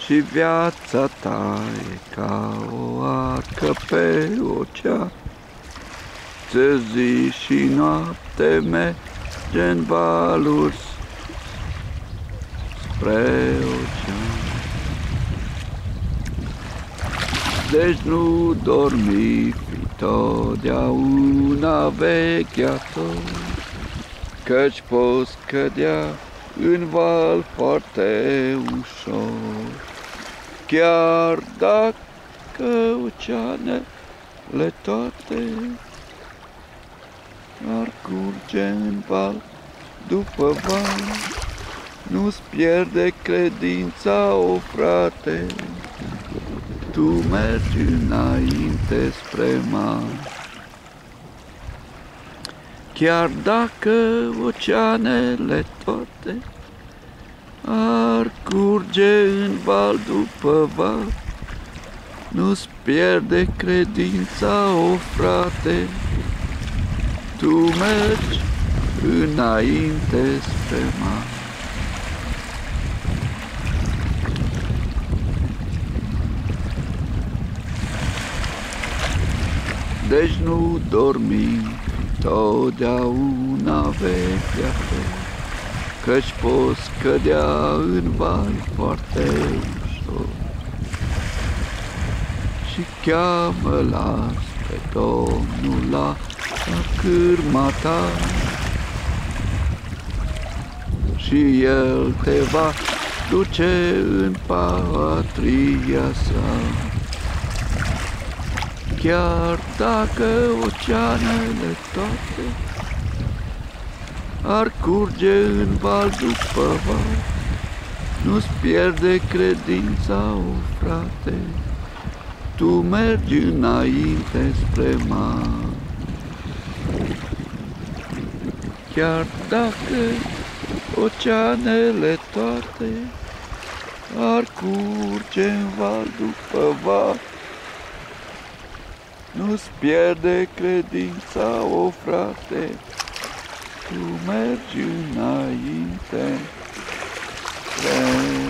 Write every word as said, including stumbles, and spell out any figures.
și viața ta e ca o arcă pe ocean. Ți zi și noapte merge-n valuri spre ocean. Deci nu dormi, fi totdeauna vegheator, căci poți cădea în val foarte ușor. Chiar dacă oceanele toate ar curge în val după val, nu-ți pierde credința, o frate, tu mergi înainte spre mare. Chiar dacă oceanele toate ar curge în val după val, nu-ți pierde credința, o frate, tu mergi înainte spre mare. Deci nu dormi, totdeauna vegheator, căci poți cădea în val foarte ușor. Și cheamă las pe Domnul la cârma ta și El te va duce în patria sa. Chiar dacă oceanele toate ar curge în val după val, nu-ți pierde credința, o frate, tu mergi înainte spre mare. Chiar dacă oceanele toate ar curge în val după val, nu-ți pierde credința, o frate, tu mergi înainte spre